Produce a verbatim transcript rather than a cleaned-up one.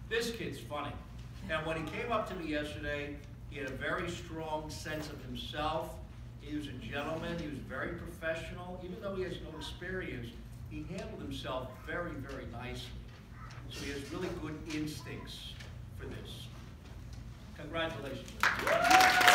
This kid's funny. And when he came up to me yesterday, he had a very strong sense of himself. He was a gentleman. He was very professional. Even though he has no experience, he handled himself very, very nicely. So he has really good instincts for this. Congratulations.